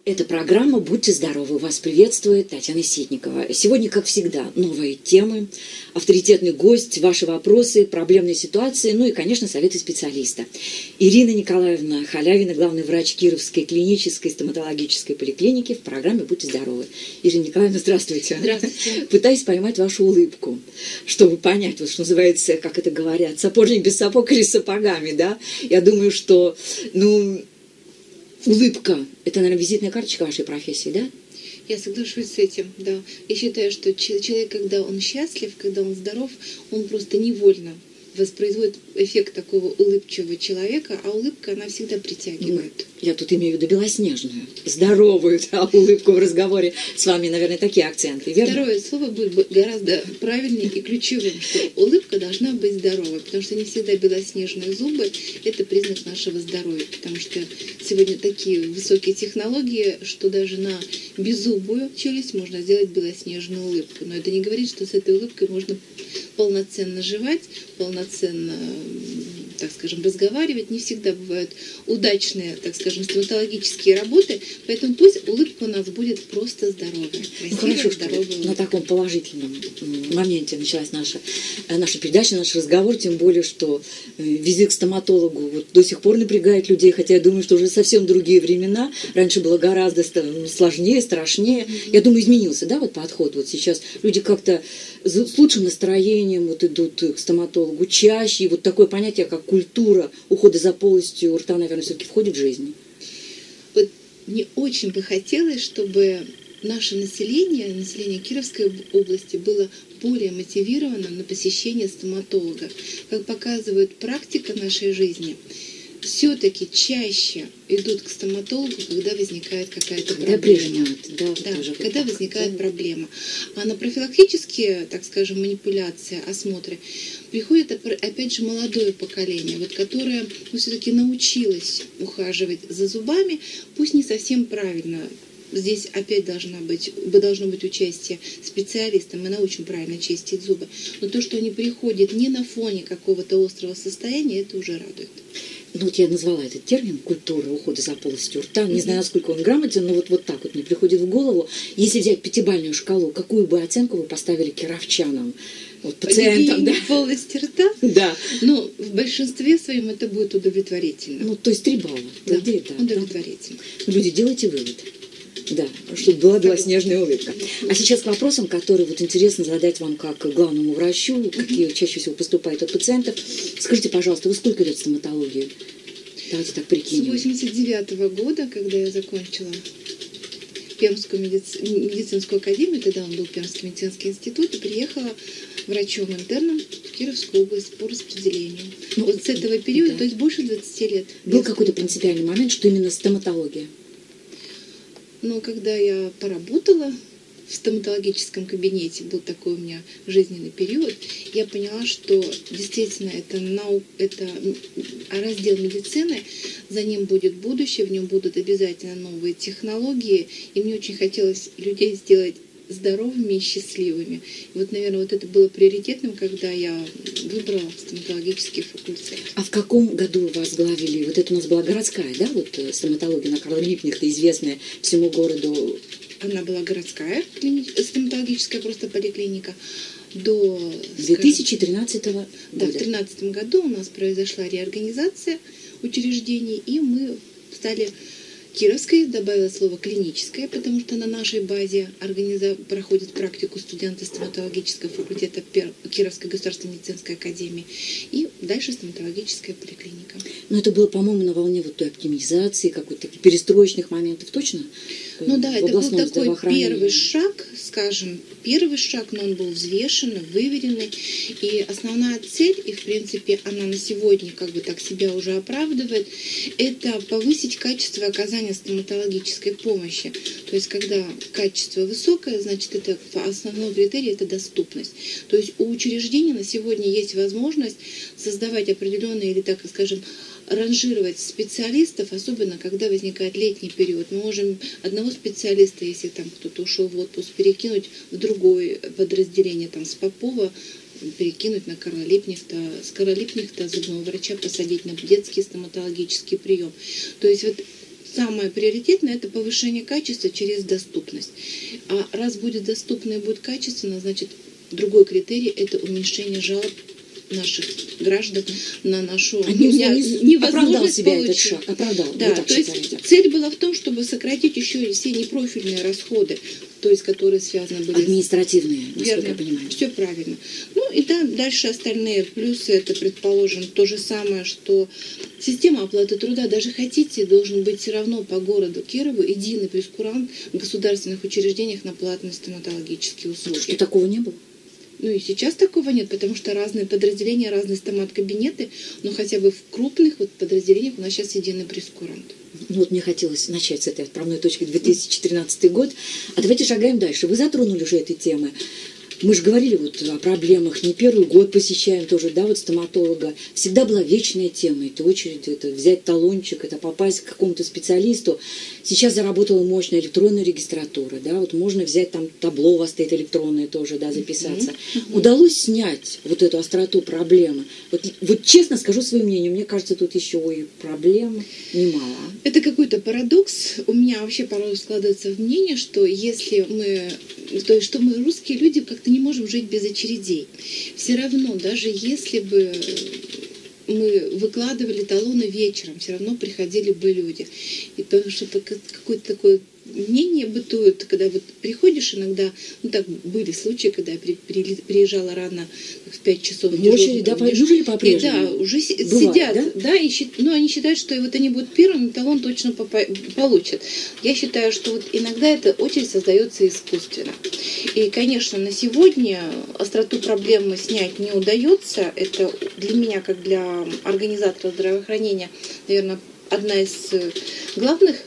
Это программа «Будьте здоровы». Вас приветствует Татьяна Ситникова. Сегодня, как всегда, новые темы, авторитетный гость, ваши вопросы, проблемные ситуации, ну и, конечно, советы специалиста. Ирина Николаевна Халявина, главный врач Кировской клинической стоматологической поликлиники в программе «Будьте здоровы». Ирина Николаевна, здравствуйте. Здравствуйте. Пытаюсь поймать вашу улыбку, чтобы понять, вот что называется, как это говорят, сапожник без сапог или с сапогами, да? Я думаю, что, улыбка – это, наверное, визитная карточка вашей профессии, да? Я соглашусь с этим, да. Я считаю, что человек, когда он счастлив, когда он здоров, он просто невольно воспроизводит эффект такого улыбчивого человека, а улыбка, она всегда притягивает. Я тут имею в виду белоснежную, здоровую улыбку в разговоре. С вами, наверное, такие акценты, верно? Второе слово будет гораздо правильнее и ключевым, что улыбка должна быть здоровой, потому что не всегда белоснежные зубы – это признак нашего здоровья, потому что сегодня такие высокие технологии, что даже на беззубую челюсть можно сделать белоснежную улыбку. Но это не говорит, что с этой улыбкой можно полноценно жевать, полноценно, так скажем, разговаривать. Не всегда бывают удачные, так скажем, стоматологические работы, поэтому пусть улыбка у нас будет просто здоровая. Красивая, хорошо, здоровая что улыбка. на таком положительном моменте началась наша передача, наш разговор, тем более, что визит к стоматологу вот до сих пор напрягает людей, хотя я думаю, что уже совсем другие времена. Раньше было гораздо сложнее, страшнее. Я думаю, изменился, да, вот подход. Вот сейчас люди как-то с лучшим настроением вот идут к стоматологу чаще. И вот такое понятие, как культура ухода за полостью рта, наверное, все-таки входит в жизнь. Вот мне очень бы хотелось, чтобы наше население Кировской области было более мотивировано на посещение стоматолога. Как показывает практика нашей жизни, все-таки чаще идут к стоматологу, когда возникает какая-то проблема. Когда возникает проблема. А на профилактические, так скажем, манипуляции, осмотры приходит, опять же, молодое поколение, вот, которое все-таки научилось ухаживать за зубами, пусть не совсем правильно. Здесь опять должно быть участие специалиста, мы научим правильно чистить зубы. Но то, что они приходят не на фоне какого-то острого состояния, это уже радует. Вот я назвала этот термин «культура ухода за полостью рта». Не знаю, насколько он грамотен, но вот так вот мне приходит в голову. Если взять пятибалльную шкалу, какую бы оценку вы поставили кировчанам, вот, пациентам? Да? Полости рта? Да. Ну, в большинстве своем это будет удовлетворительно. То есть 3 балла. Да, удовлетворительно. Люди, делайте вывод. Да, чтобы была белоснежная улыбка. А сейчас к вопросам, которые вот интересно задать вам как главному врачу, какие чаще всего поступают от пациентов. Скажите, пожалуйста, вы сколько лет в стоматологии? Давайте так прикинем. С 89-го года, когда я закончила Пермскую медицинскую академию, тогда он был Пермский медицинский институт, и приехала врачом-интерном в Кировскую область по распределению. Вот с этого периода, то есть больше 20 лет. Был какой-то принципиальный момент, что именно стоматология? Но когда я поработала в стоматологическом кабинете, был такой у меня жизненный период, я поняла, что действительно это раздел медицины, за ним будет будущее, в нем будут обязательно новые технологии, и мне очень хотелось людей сделать здоровыми и счастливыми. И вот, наверное, вот это было приоритетным, когда я выбрала стоматологический факультет. А в каком году вас возглавили? Вот это у нас была городская, да, вот стоматология на Карла Липкнехта, известная всему городу? Она была городская, стоматологическая просто поликлиника. До 2013 года. Да, в 2013 году у нас произошла реорганизация учреждений, и мы стали Кировской, добавила слово клиническое, потому что на нашей базе проходит практику студенты стоматологического факультета Кировской государственной медицинской академии. И дальше стоматологическая поликлиника. Но это было, по-моему, на волне вот той оптимизации, какой-то перестроечных моментов, точно? Ну да, это был такой первый шаг, скажем, но он был взвешенный, выверенный. И основная цель, и в принципе она на сегодня как бы так себя уже оправдывает, это повысить качество оказания стоматологической помощи. То есть когда качество высокое, значит это основной критерий – это доступность. То есть у учреждений на сегодня есть возможность создавать определенные, или так скажем, ранжировать специалистов, особенно когда возникает летний период. Мы можем одного специалиста, если там кто-то ушел в отпуск, перекинуть в другое подразделение, там с Попова перекинуть на Карла Липкнехта, с Карла Липкнехта зубного врача посадить на детский стоматологический прием. То есть вот самое приоритетное – это повышение качества через доступность. А раз будет доступно и будет качественно, значит, другой критерий – это уменьшение жалоб наших граждан на нашу невозможность себя получить. Этот шаг. Оправдал. Да, то есть цель была в том, чтобы сократить еще и все непрофильные расходы, то есть которые связаны были административные, насколько я понимаю. Все правильно. Ну и да, дальше остальные плюсы, это, предположим, то же самое, что система оплаты труда, даже хотите, должен быть все равно по городу Кирову единый прейскурант в государственных учреждениях на платные стоматологические услуги. Что такого не было? Ну и сейчас такого нет, потому что разные подразделения, разные стомат-кабинеты, но хотя бы в крупных вот подразделениях у нас сейчас единый прейскурант. Ну вот мне хотелось начать с этой отправной точки 2013 год. А давайте шагаем дальше. Вы затронули уже этой темы. Мы же говорили вот о проблемах, не первый год посещаем тоже, да, вот стоматолога. Всегда была вечная тема, это очередь, это взять талончик, это попасть к какому-то специалисту. Сейчас заработала мощная электронная регистратура, да, вот можно взять там табло у вас стоит электронное тоже, да, записаться. Удалось снять вот эту остроту проблемы? Вот честно скажу свое мнение, мне кажется, тут еще и проблем немало. Это какой-то парадокс. У меня вообще порой складывается мнение, что если мы, то есть, что мы русские люди как-то не можем жить без очередей. Все равно, даже если бы мы выкладывали талоны вечером, все равно приходили бы люди. И потому что какое-то такое мнение бытует, когда вот приходишь иногда, ну так были случаи, когда я приезжала рано, в 5 часов. В очередь, да, жили по-прежнему? Да, уже бывает, сидят, да, и ну, они считают, что вот они будут первыми, талон точно получат. Я считаю, что вот иногда эта очередь создается искусственно. И, конечно, на сегодня остроту проблемы снять не удается. Это для меня, как для организатора здравоохранения, наверное, одна из главных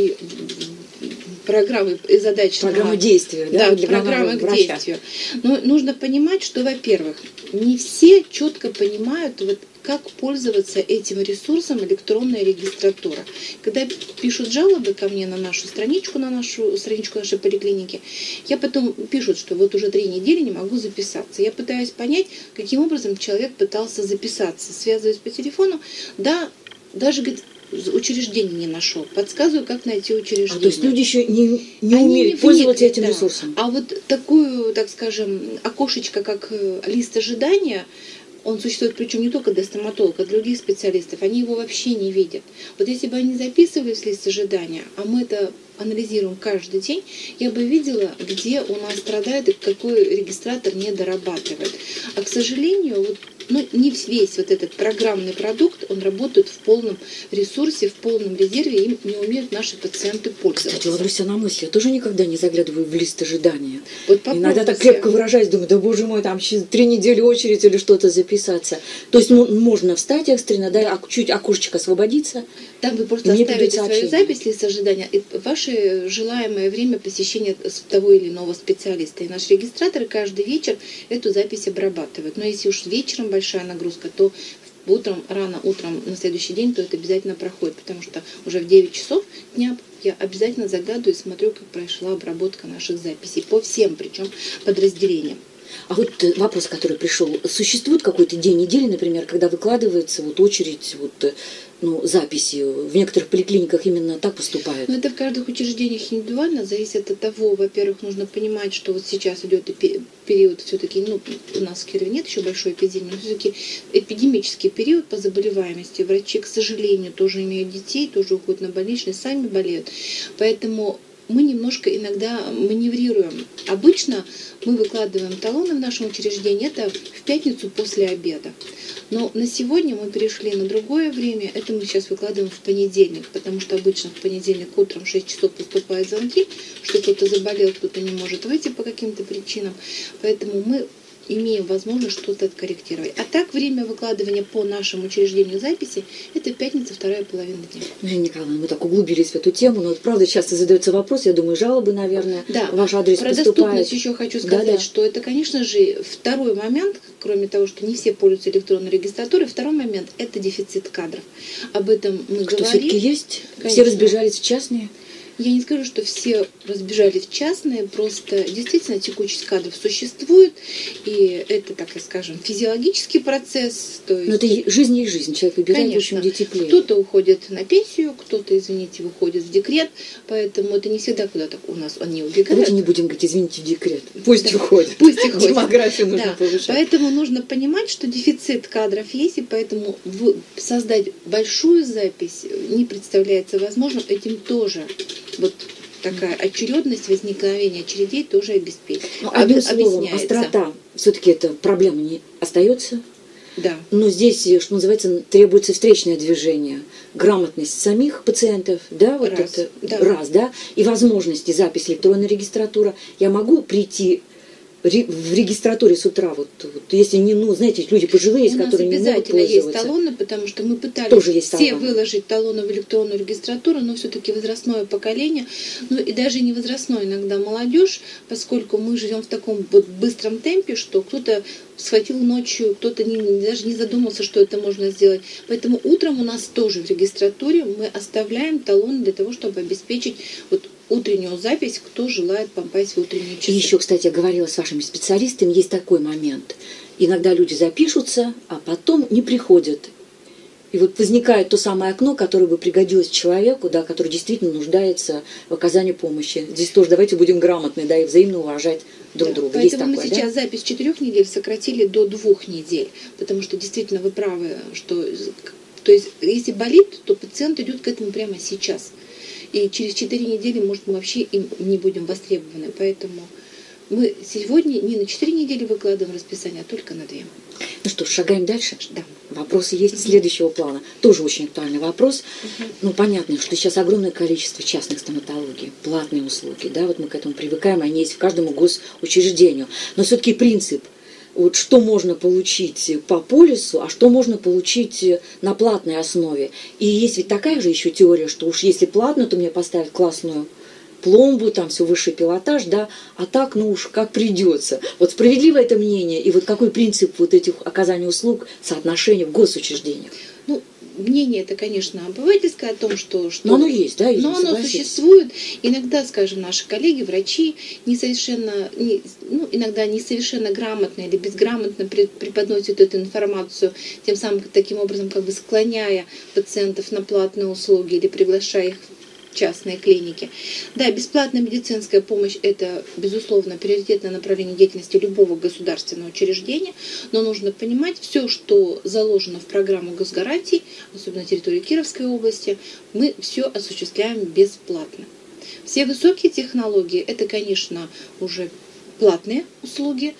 программы и задач. Программа действия, да, программа к действию. Но нужно понимать, что, во-первых, не все четко понимают, вот, как пользоваться этим ресурсом электронная регистратура. Когда пишут жалобы ко мне на нашу страничку нашей поликлиники, я потом пишут, что вот уже 3 недели не могу записаться. Я пытаюсь понять, каким образом человек пытался записаться. Связываюсь по телефону, да, даже, говорит, учреждение не нашел. Подсказываю, как найти учреждение. То есть люди еще не умеют пользоваться этим ресурсом. А вот такую, так скажем, окошечко, как лист ожидания, он существует, причем не только для стоматологов, а для других специалистов. Они его вообще не видят. Вот если бы они записывались в лист ожидания, а мы это анализируем каждый день, я бы видела, где у нас страдает и какой регистратор не дорабатывает. А, к сожалению, вот, не весь вот этот программный продукт, он работает в полном ресурсе, в полном резерве, им не умеют наши пациенты пользоваться. Кстати, Ларуся, на мысли, я тоже никогда не заглядываю в лист ожидания. Вот иногда так крепко выражаюсь, думаю, да боже мой, там через 3 недели очередь или что-то записаться. То есть можно встать экстренно, да, чуть окошечко освободиться. Там вы просто оставите свою запись, лист ожидания, и ваше желаемое время посещения того или иного специалиста. И наши регистраторы каждый вечер эту запись обрабатывают. Но если уж вечером большая нагрузка, то рано утром на следующий день, то это обязательно проходит, потому что уже в 9 часов дня я обязательно заглядываю и смотрю, как прошла обработка наших записей по всем, причем подразделениям. А вот вопрос, который пришел, существует какой-то день недели, например, когда выкладывается вот очередь, вот, записи? В некоторых поликлиниках именно так поступают. Это в каждых учреждениях индивидуально, зависит от того, во-первых, нужно понимать, что вот сейчас идет период все-таки, у нас в Кирове нет еще большой эпидемии, но все-таки эпидемический период по заболеваемости. Врачи, к сожалению, тоже имеют детей, тоже уходят на больничный, сами болеют. Поэтому мы немножко иногда маневрируем. Обычно мы выкладываем талоны в нашем учреждении, это в пятницу после обеда. Но на сегодня мы перешли на другое время, это мы сейчас выкладываем в понедельник, потому что обычно в понедельник утром в 6 часов поступают звонки, что кто-то заболел, кто-то не может выйти по каким-то причинам. Поэтому мы имеем возможность что-то откорректировать. А так время выкладывания по нашему учреждению записи – это пятница, 2-я половина дня. Марина Николаевна, мы так углубились в эту тему, но вот, правда, часто задается вопрос, я думаю, жалобы, наверное, ваш адрес про поступает. Доступность еще хочу сказать, что это, конечно же, второй момент, кроме того, что не все пользуются электронной регистратурой, второй момент – это дефицит кадров. Об этом мы говорили. Что все-таки есть? Конечно. Все разбежались в частные? Я не скажу, что все разбежались в частные, просто действительно текучесть кадров существует, и это, так скажем, физиологический процесс. То есть, но это жизнь есть жизнь, человек выбирает, конечно, в общем, где теплее. кто-то уходит на пенсию, кто-то, извините, выходит в декрет, поэтому это не всегда куда-то у нас они убегают. Давайте не будем говорить, извините, декрет. Пусть уходит. Пусть уходит. Демографию нужно повышать. Поэтому нужно понимать, что дефицит кадров есть, и поэтому создать большую запись не представляется возможным. Этим тоже вот такая очередность возникновения очередей тоже обеспечена. Одним словом, острота, все-таки эта проблема не остается. Да. Но здесь, что называется, требуется встречное движение, грамотность самих пациентов, да, вот раз, да, и возможности записи электронной регистратуры. Я могу прийти в регистратуре с утра, вот если не, знаете, люди пожилые, с которыми не могут пользоваться. У нас обязательно есть талоны, потому что мы пытались все выложить талоны в электронную регистратуру, но все-таки возрастное поколение, и даже не возрастное, иногда молодежь, поскольку мы живем в таком вот быстром темпе, что кто-то схватил ночью, кто-то даже не задумался, что это можно сделать. Поэтому утром у нас тоже в регистратуре мы оставляем талоны для того, чтобы обеспечить утреннюю запись, кто желает попасть в утренние часы. И еще, кстати, я говорила с вашими специалистами, есть такой момент. Иногда люди запишутся, а потом не приходят. И вот возникает то самое окно, которое бы пригодилось человеку, да, который действительно нуждается в оказании помощи. Здесь тоже давайте будем грамотны, да, и взаимно уважать друг друга. Поэтому мы сейчас запись 4 недель сократили до 2 недель, потому что действительно вы правы, что то есть если болит, то пациент идет к этому прямо сейчас. И через 4 недели, может, мы вообще им не будем востребованы. Поэтому мы сегодня не на 4 недели выкладываем расписание, а только на 2. Ну что, шагаем дальше? Да. Вопросы есть следующего плана. Тоже очень актуальный вопрос. Понятно, что сейчас огромное количество частных стоматологий, платные услуги. Да, вот мы к этому привыкаем, они есть в каждом госучреждению. Но все-таки принцип, вот что можно получить по полису, а что можно получить на платной основе. И есть ведь такая же еще теория, что уж если платно, то мне поставят классную пломбу, там все высший пилотаж, да, а так, уж как придется. Вот справедливо это мнение, и вот какой принцип вот этих оказания услуг, соотношения в госучреждениях? Мнение это, конечно, обывательское о том, что но оно есть, да? Но оно существует. Иногда, скажем, наши коллеги, врачи, иногда несовершенно грамотно или безграмотно преподносят эту информацию, тем самым таким образом как бы склоняя пациентов на платные услуги или приглашая их в частные клиники. Да, бесплатная медицинская помощь – это, безусловно, приоритетное направление деятельности любого государственного учреждения, но нужно понимать, все, что заложено в программу госгарантий, особенно на территории Кировской области, мы все осуществляем бесплатно. Все высокие технологии – это, конечно, уже платные услуги,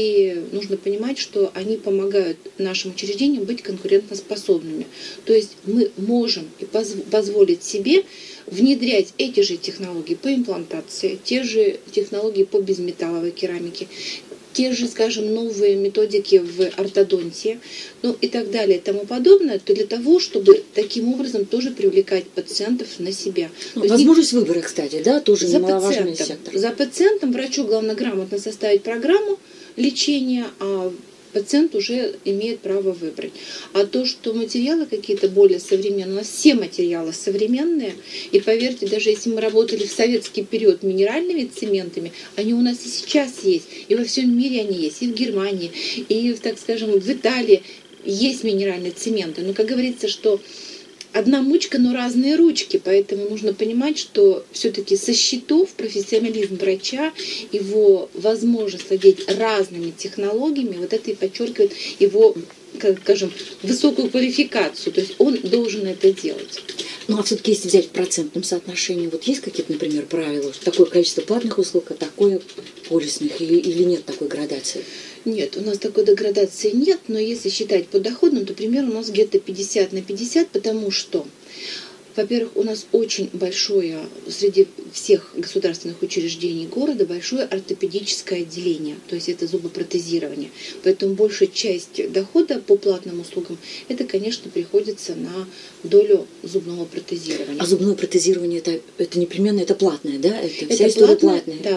и нужно понимать, что они помогают нашим учреждениям быть конкурентоспособными. То есть мы можем и позволить себе внедрять эти же технологии по имплантации, те же технологии по безметалловой керамике, те же, скажем, новые методики в ортодонтии, и так далее и тому подобное, то для того, чтобы таким образом тоже привлекать пациентов на себя. Возможность выбора, кстати, да, тоже немаловажный сектор. За пациентом врачу главное грамотно составить программу лечения, а пациент уже имеет право выбрать. А то, что материалы какие-то более современные, у нас все материалы современные, и поверьте, даже если мы работали в советский период минеральными цементами, они у нас и сейчас есть, и во всем мире они есть, и в Германии, и, так скажем, в Италии есть минеральные цементы. Но, как говорится, что одна мучка, но разные ручки, поэтому нужно понимать, что все-таки со счетов профессионализм врача, его возможность владеть разными технологиями, вот это и подчеркивает его, скажем, высокую квалификацию, то есть он должен это делать. А все-таки если взять в процентном соотношении, вот есть какие-то, например, правила, что такое количество платных услуг, а такое полисных, или нет такой градации? Нет, у нас такой деградации нет, но если считать по доходам, то примерно у нас где-то 50/50, потому что, во-первых, у нас очень большое, среди всех государственных учреждений города, большое ортопедическое отделение, то есть это зубопротезирование. Поэтому большая часть дохода по платным услугам, это, конечно, приходится на долю зубного протезирования. А зубное протезирование, это непременно, это платное, да? Это вся история платная? Да, вот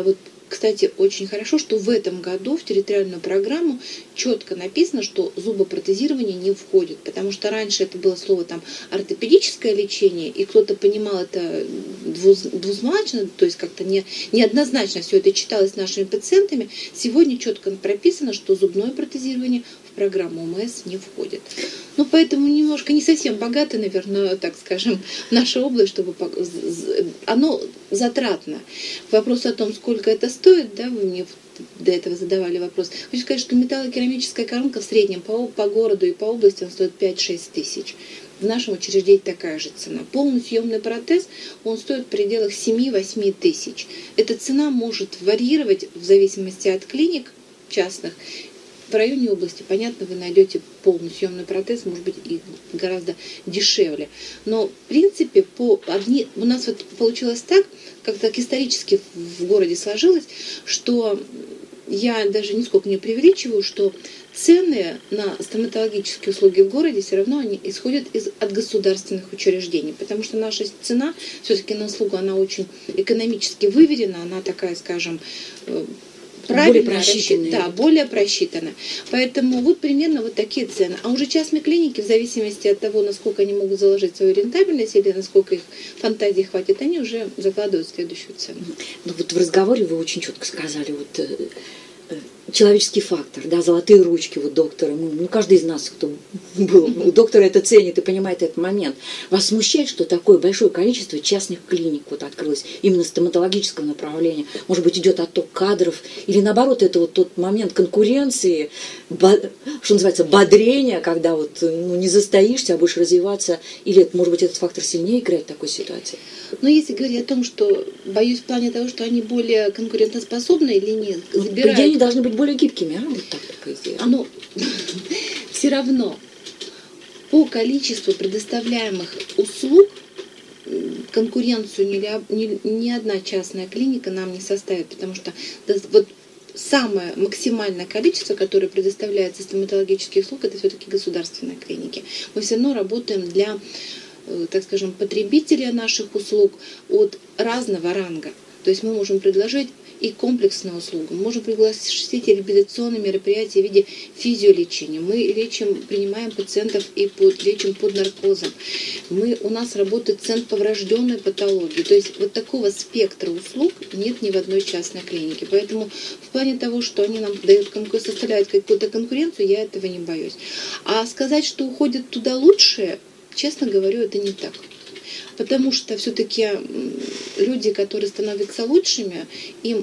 кстати, очень хорошо, что в этом году в территориальную программу четко написано, что зубопротезирование не входит, потому что раньше это было слово там ортопедическое лечение, и кто-то понимал это двузначно, то есть как-то неоднозначно все это читалось нашими пациентами. Сегодня четко прописано, что зубное протезирование в программу ОМС не входит. Ну, поэтому немножко не совсем богато, наверное, так скажем, наша область, чтобы оно затратно. Вопрос о том, сколько это стоит, да, вы мне до этого задавали вопрос. Хочу сказать, что металлокерамическая коронка в среднем по городу и по области он стоит 5-6 тысяч. В нашем учреждении такая же цена. Полный съемный протез, он стоит в пределах 7-8 тысяч. Эта цена может варьировать в зависимости от клиник частных. В районе области, понятно, вы найдете полный съемный протез, может быть, и гораздо дешевле. Но, в принципе, у нас вот получилось так, как так исторически в городе сложилось, что я даже нисколько не преувеличиваю, что цены на стоматологические услуги в городе все равно они исходят от государственных учреждений, потому что наша цена все-таки на услугу, она очень экономически выверена, она такая, скажем, правильно, более просчитана. Поэтому вот примерно вот такие цены. А уже частные клиники, в зависимости от того, насколько они могут заложить свою рентабельность или насколько их фантазии хватит, они уже закладывают следующую цену. Ну вот в разговоре вы очень четко сказали, вот человеческий фактор, да, золотые ручки вот доктора. Ну, каждый из нас, кто был у доктора, это ценит и понимает этот момент. Вас смущает, что такое большое количество частных клиник вот открылось именно стоматологического направления? Может быть, идет отток кадров? Или наоборот, это вот тот момент конкуренции, что называется, бодрения, когда вот не застоишься, а будешь развиваться? Или, может быть, этот фактор сильнее играет в такой ситуации? Но если говорить о том, что боюсь в плане того, что они более конкурентоспособны или нет, забирают... Они должны быть более гибкими, а? Вот так, такая идея. Оно все равно по количеству предоставляемых услуг конкуренцию ни одна частная клиника нам не составит, потому что вот самое максимальное количество, которое предоставляется стоматологических услуг, это все-таки государственные клиники. Мы все равно работаем для, так скажем, потребителя наших услуг от разного ранга. То есть мы можем предложить и комплексную услугу. Мы можем пригласить реабилитационные мероприятия в виде физиолечения. Мы принимаем пациентов и лечим под наркозом. У нас работает центр по врожденной патологии. То есть вот такого спектра услуг нет ни в одной частной клинике. Поэтому в плане того, что они нам составляют какую-то конкуренцию, я этого не боюсь. А сказать, что уходят туда лучшие, честно говорю, это не так. Потому что все-таки люди, которые становятся лучшими, им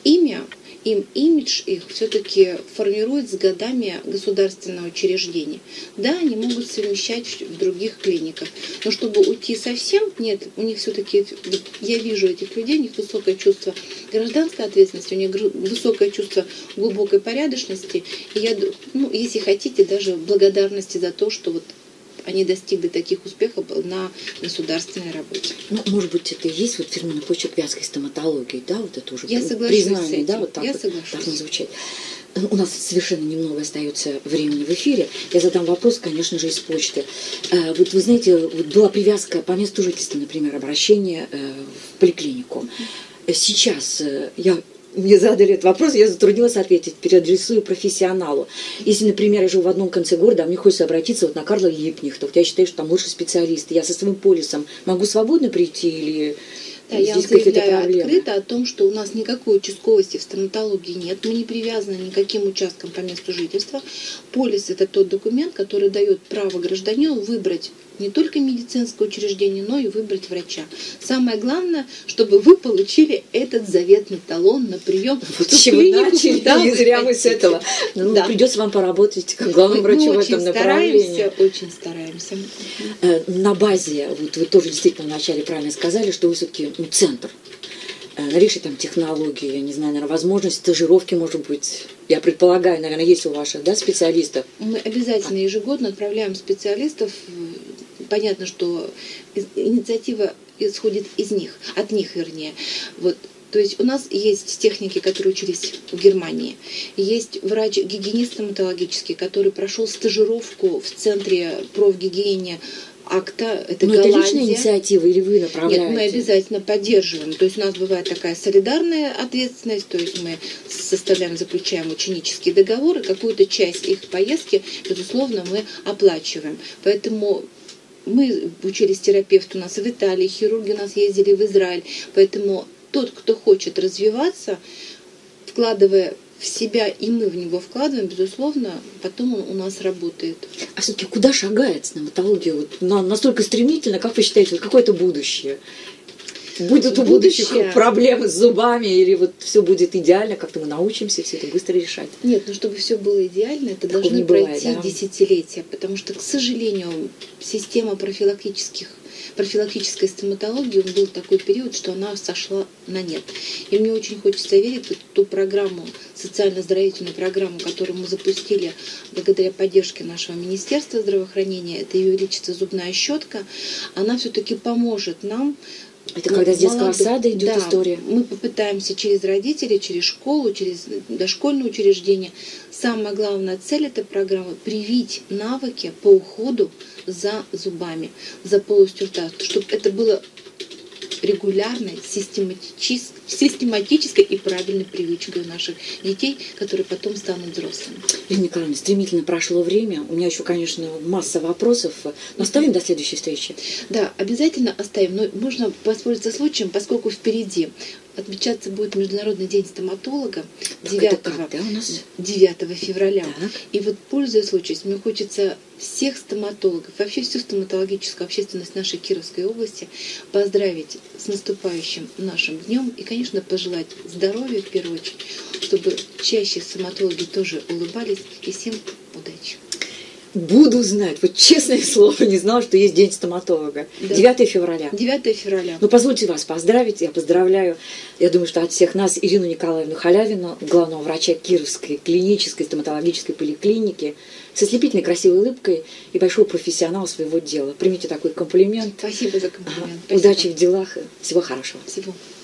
имидж их все-таки формирует с годами государственное учреждение. Да, они могут совмещать в других клиниках, но чтобы уйти совсем, нет, у них все-таки, я вижу этих людей, у них высокое чувство гражданской ответственности, у них высокое чувство глубокой порядочности, и если хотите, даже благодарности за то, что вот они достигли таких успехов на государственной работе. Ну, может быть, это и есть вот фирменный почерк вятской стоматологии, да, вот это уже я признание, с этим. Да, вот так вот должно звучать. У нас совершенно немного остается времени в эфире. Я задам вопрос, конечно же, из почты. Вот вы знаете, вот была привязка по месту жительства, например, обращение в поликлинику. Сейчас мне задали этот вопрос, я затруднилась ответить, переадресую профессионалу. Если, например, я живу в одном конце города, а мне хочется обратиться вот на Карла Липкнехта, я считаю, что там лучший специалист, я со своим полисом могу свободно прийти или... Да, я заявляю открыто о том, что у нас никакой участковости в стоматологии нет, мы не привязаны никаким участкам по месту жительства. Полис – это тот документ, который дает право гражданину выбрать не только медицинское учреждение, но и выбрать врача. Самое главное, чтобы вы получили этот заветный талон на прием в ту клинику, да, не зря мы с этого. Да. Придется вам поработать как главному врачу в этом направлении. Очень стараемся. На базе, вот вы тоже действительно вначале правильно сказали, что вы все-таки центр. Наличие там технологий, я не знаю, наверное, возможность стажировки, может быть, я предполагаю, наверное, есть у ваших, да, специалистов? Мы обязательно ежегодно отправляем специалистов. Понятно, что инициатива исходит от них, вернее. Вот. То есть у нас есть техники, которые учились в Германии. Есть врач-гигиенист стоматологический, который прошел стажировку в центре профгигиены акта, это Но это Голландия. личная инициатива или вы направляете? Нет, мы обязательно поддерживаем. То есть у нас бывает такая солидарная ответственность, то есть мы заключаем ученические договоры, какую-то часть их поездки, безусловно, мы оплачиваем. Поэтому мы учились терапевту у нас в Италии, хирурги у нас ездили в Израиль. Поэтому тот, кто хочет развиваться, вкладывая в себя, и мы в него вкладываем, безусловно, потом он у нас работает. А все-таки куда шагает стоматология? Вот настолько стремительно, как вы считаете, вот какое-то будущее? Будут у будущих проблемы с зубами, или вот все будет идеально, как-то мы научимся все это быстро решать? Нет, но чтобы все было идеально, это Такого должны не бывает, пройти да? десятилетия, потому что, к сожалению, система профилактической стоматологии, был такой период, что она сошла на нет. И мне очень хочется верить в ту программу, социально-оздоровительную программу, которую мы запустили благодаря поддержке нашего Министерства здравоохранения, это Ее Величество зубная щетка, она все-таки поможет нам. Это когда с детского сада идет история? Мы попытаемся через родителей, через школу, через дошкольное учреждение. Самая главная цель этой программы – привить навыки по уходу за зубами, за полостью рта, чтобы это было регулярной, систематической и правильной привычкой у наших детей, которые потом станут взрослыми. Ирина Николаевна, стремительно прошло время. У меня еще, конечно, масса вопросов. Но оставим до следующей встречи. Да, обязательно оставим. Но можно воспользоваться случаем, поскольку впереди отмечаться будет Международный день стоматолога 9 февраля. Так. И вот, пользуясь случаем, мне хочется всех стоматологов, вообще всю стоматологическую общественность нашей Кировской области поздравить с наступающим нашим днем и, конечно, пожелать здоровья в первую очередь, чтобы чаще стоматологи тоже улыбались, и всем удачи. Буду знать. Вот честное слово, не знала, что есть День стоматолога. Да. 9 февраля. 9 февраля. Ну, позвольте вас поздравить. Я поздравляю, я думаю, что от всех нас Ирину Николаевну Халявину, главного врача Кировской клинической стоматологической поликлиники, с ослепительной красивой улыбкой и большого профессионала своего дела. Примите такой комплимент. Спасибо за комплимент. Удачи в делах. Всего хорошего. Всего.